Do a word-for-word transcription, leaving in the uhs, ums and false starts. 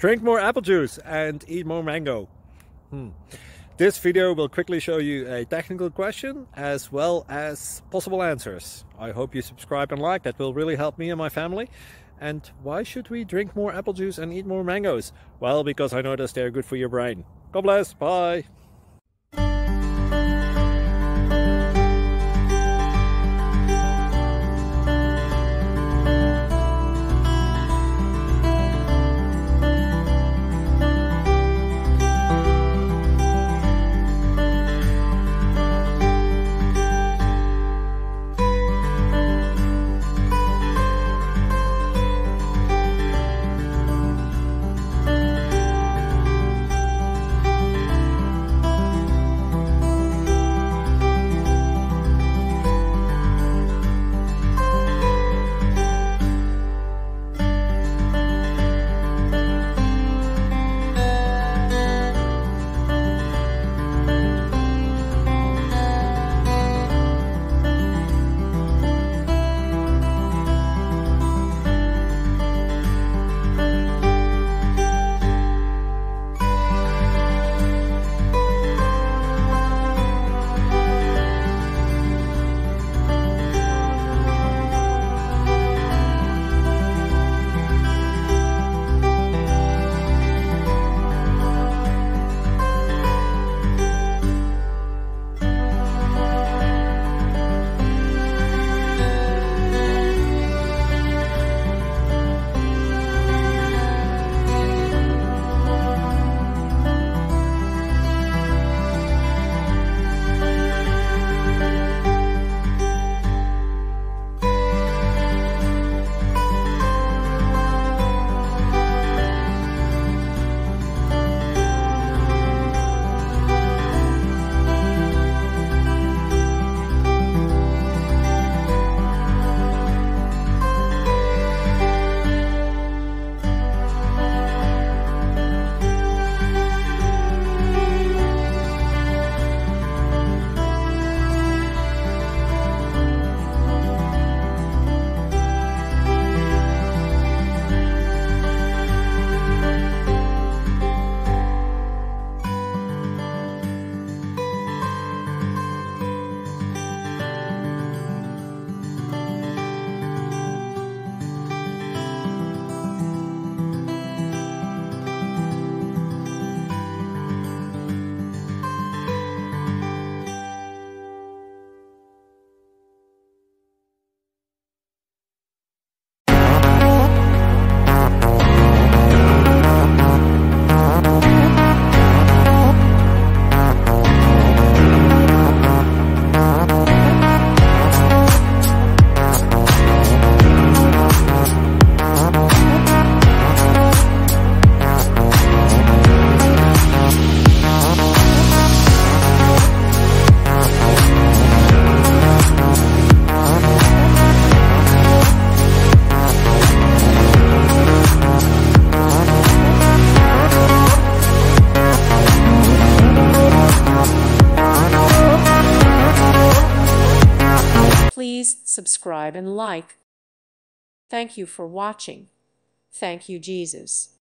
Drink more apple juice and eat more mango. Hmm. This video will quickly show you a technical question as well as possible answers. I hope you subscribe and like, that will really help me and my family. And why should we drink more apple juice and eat more mangoes? Well, because I noticed they're good for your brain. God bless, bye! Please subscribe and like. Thank you for watching. Thank you, Jesus.